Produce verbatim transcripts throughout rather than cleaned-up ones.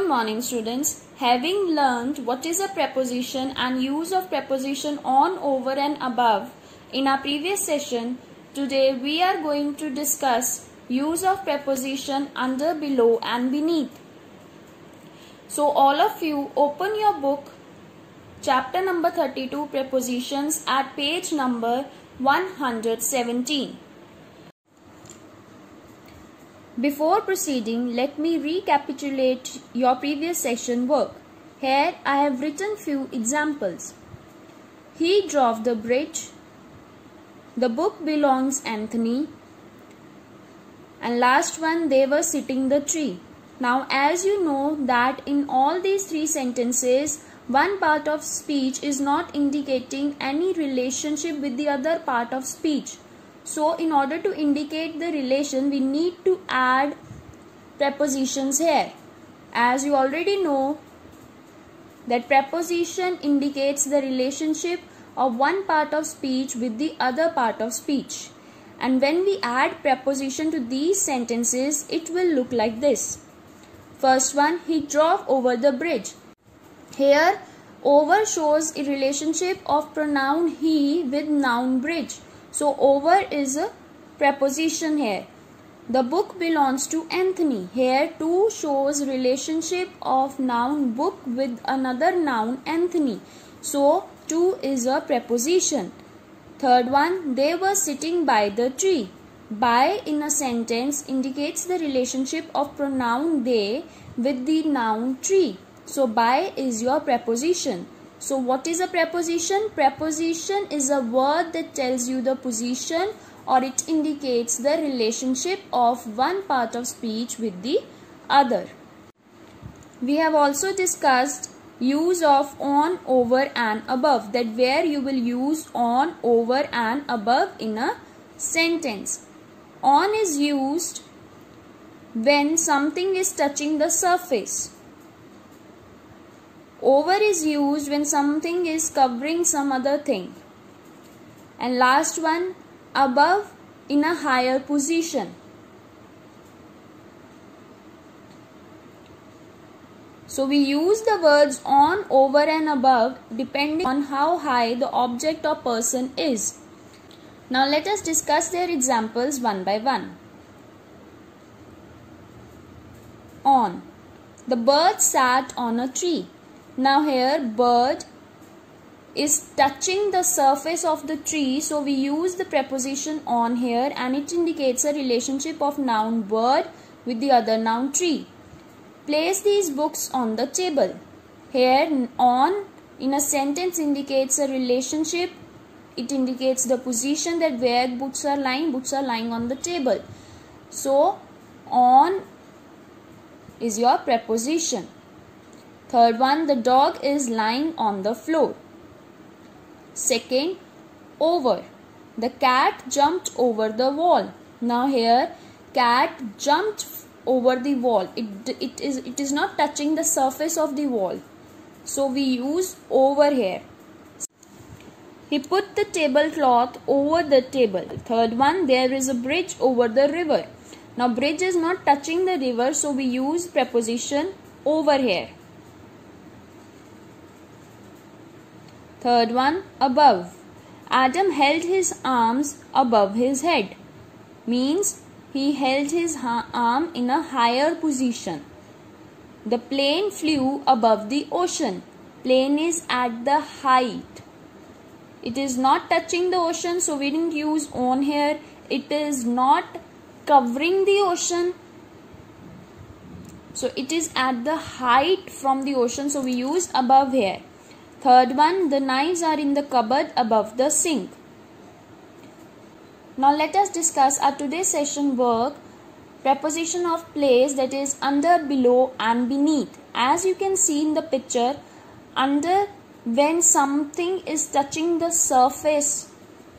Good morning students. Having learned what is a preposition and use of preposition on, over and above in our previous session, today we are going to discuss use of preposition under, below and beneath. So all of you open your book, chapter number thirty-two, prepositions, at page number one hundred seventeen. Before proceeding, let me recapitulate your previous session work. Here I have written few examples. He drove the bridge. The book belongs Anthony. And last one, they were sitting the tree. Now as you know that in all these three sentences, one part of speech is not indicating any relationship with the other part of speech. So in order to indicate the relation, we need to add prepositions here. As you already know that preposition indicates the relationship of one part of speech with the other part of speech. And when we add preposition to these sentences, it will look like this. First one, he drove over the bridge. Here, over shows a relationship of pronoun he with noun bridge. So over is a preposition here. The book belongs to Anthony. Here to shows relationship of noun book with another noun Anthony. So to is a preposition. Third one, they were sitting by the tree. By in a sentence indicates the relationship of pronoun they with the noun tree. So by is your preposition. So what is a preposition? Preposition is a word that tells you the position or it indicates the relationship of one part of speech with the other. We have also discussed use of on, over and above, that where you will use on, over and above in a sentence. On is used when something is touching the surface. Over is used when something is covering some other thing. And last one, above in a higher position. So we use the words on, over and above depending on how high the object or person is. Now let us discuss their examples one by one. On. The bird sat on a tree. Now here bird is touching the surface of the tree, so we use the preposition on here and it indicates a relationship of noun bird with the other noun tree. Place these books on the table. Here on in a sentence indicates a relationship. It indicates the position that where books are lying, books are lying on the table. So on is your preposition. Third one, the dog is lying on the floor. Second, over. The cat jumped over the wall. Now here, cat jumped over the wall. It, it, is, it is not touching the surface of the wall. So we use over here. He put the tablecloth over the table. Third one, there is a bridge over the river. Now bridge is not touching the river, so we use preposition over here. Third one, above. Adam held his arms above his head. Means he held his arm in a higher position. The plane flew above the ocean. Plane is at the height. It is not touching the ocean, so we didn't use on here. It is not covering the ocean. So it is at the height from the ocean, so we use above here. Third one, the knives are in the cupboard above the sink. Now let us discuss our today's session work, preposition of place, that is under, below and beneath. As you can see in the picture, under when something is touching the surface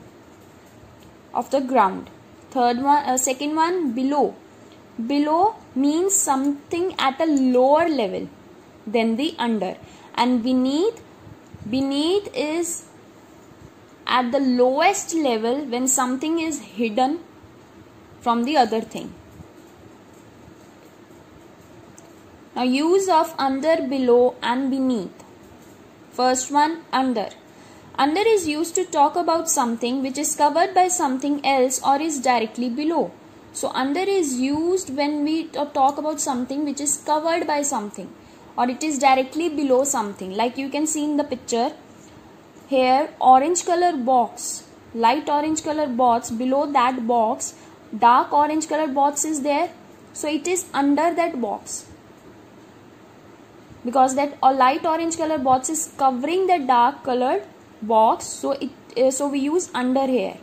of the ground. Third one, uh, second one, below. Below means something at a lower level than the under. And beneath, beneath is at the lowest level when something is hidden from the other thing. Now use of under, below and beneath. First one, under. Under is used to talk about something which is covered by something else or is directly below. So under is used when we talk about something which is covered by something or it is directly below something. Like you can see in the picture here, orange color box, light orange color box, below that box dark orange color box is there. So it is under that box, because that a light orange color box is covering the dark colored box. So it uh, so we use under here.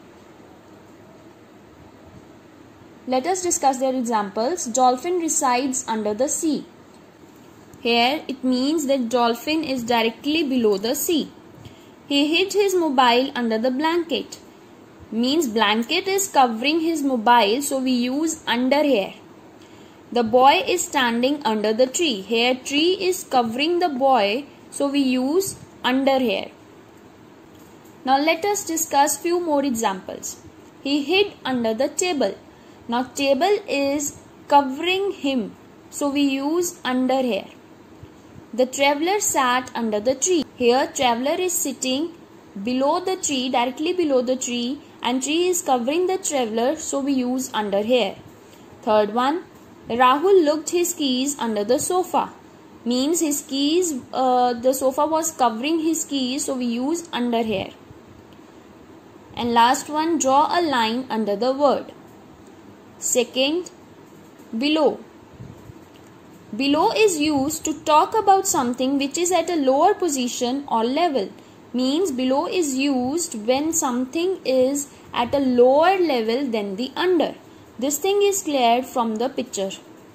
Let us discuss their examples. Dolphin resides under the sea. Here it means that dolphin is directly below the sea. He hid his mobile under the blanket. Means blanket is covering his mobile, so we use under here. The boy is standing under the tree. Here tree is covering the boy, so we use under here. Now let us discuss few more examples. He hid under the table. Now table is covering him, so we use under here. The traveler sat under the tree. Here traveler is sitting below the tree, directly below the tree, and tree is covering the traveler, so we use under here. Third one, Rahul looked his keys under the sofa. Means his keys, uh, the sofa was covering his keys, so we use under here. And last one, draw a line under the word. Second, below. Below is used to talk about something which is at a lower position or level. Means below is used when something is at a lower level than the under. This thing is cleared from the picture.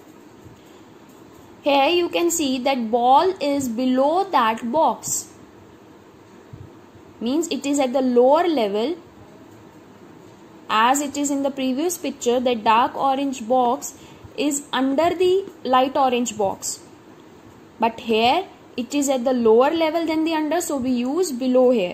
Here you can see that ball is below that box. Means it is at the lower level. As it is in the previous picture, the dark orange box is under the light orange box. But here it is at the lower level than the under, so we use below here.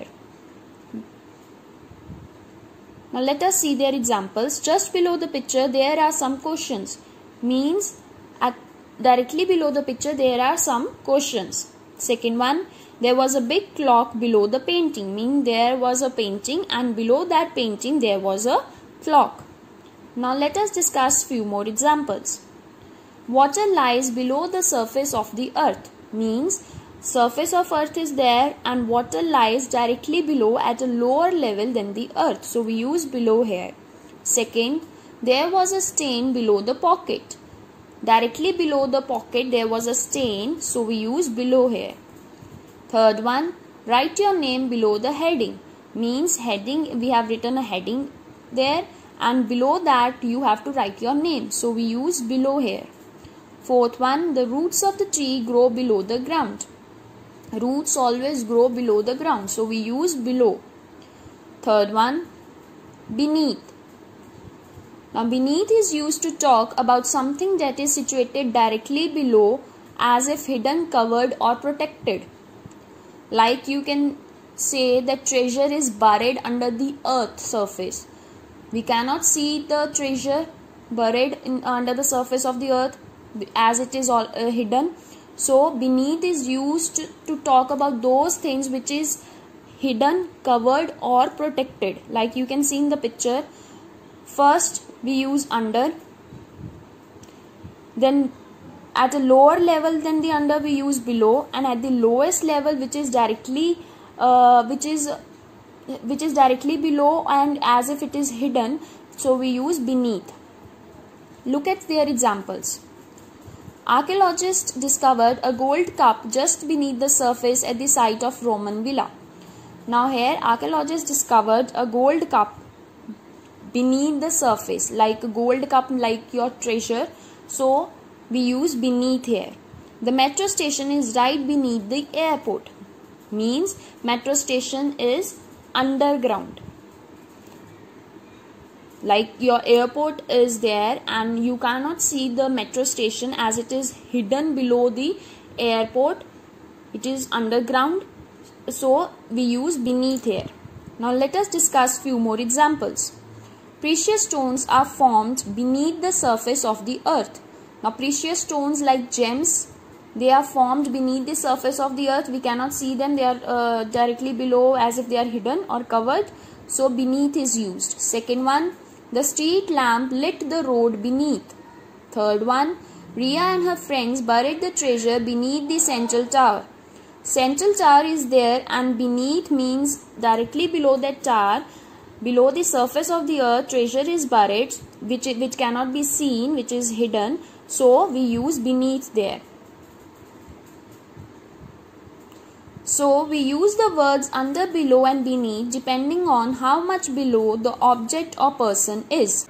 Now let us see their examples. Just below the picture there are some questions. Means at directly below the picture there are some questions. Second one, there was a big clock below the painting. Mean there was a painting and below that painting there was a clock. Now let us discuss few more examples. Water lies below the surface of the earth. Means surface of earth is there and water lies directly below at a lower level than the earth. So we use below here. Second, there was a stain below the pocket. Directly below the pocket there was a stain, so we use below here. Third one, write your name below the heading. Means heading, we have written a heading there and below that you have to write your name, so we use below here. Fourth one, the roots of the tree grow below the ground. Roots always grow below the ground, so we use below. Third one, beneath. Now beneath is used to talk about something that is situated directly below, as if hidden, covered or protected. Like you can say that treasure is buried under the earth surface. We cannot see the treasure buried in, under the surface of the earth as it is all uh, hidden. So beneath is used to, to talk about those things which is hidden, covered or protected. Like you can see in the picture. First we use under. Then at a lower level than the under we use below, and at the lowest level which is directly uh, which is which is directly below and as if it is hidden, so we use beneath. Look at their examples. Archaeologists discovered a gold cup just beneath the surface at the site of Roman villa. Now here archaeologists discovered a gold cup beneath the surface, like a gold cup, like your treasure, so we use beneath here. The metro station is right beneath the airport. Means metro station is underground. Like your airport is there and you cannot see the metro station as it is hidden below the airport. It is underground, so we use beneath here. Now let us discuss few more examples. Precious stones are formed beneath the surface of the earth. Now precious stones like gems They are formed beneath the surface of the earth. We cannot see them. They are uh, directly below, as if they are hidden or covered. So beneath is used. Second one, the street lamp lit the road beneath. Third one, Ria and her friends buried the treasure beneath the central tower. Central tower is there, and beneath means directly below that tower, below the surface of the earth, treasure is buried, which, which cannot be seen, which is hidden. So we use beneath there. So we use the words under, below and beneath depending on how much below the object or person is.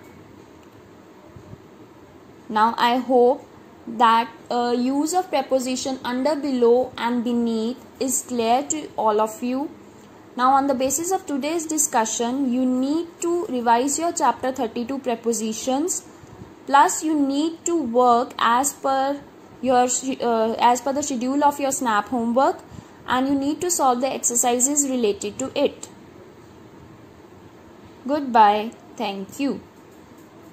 Now I hope that uh, use of preposition under, below and beneath is clear to all of you. Now on the basis of today's discussion, you need to revise your chapter thirty-two prepositions, plus you need to work as per your uh, as per the schedule of your SNAP homework, and you need to solve the exercises related to it. Goodbye. Thank you.